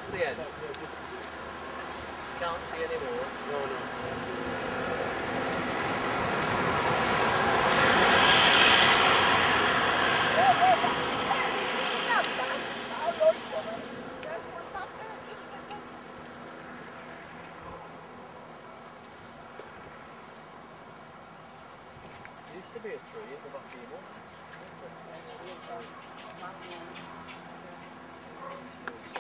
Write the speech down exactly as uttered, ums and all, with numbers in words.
to the end. Can't see anymore. No, no. There used to be a tree at the back of your mum.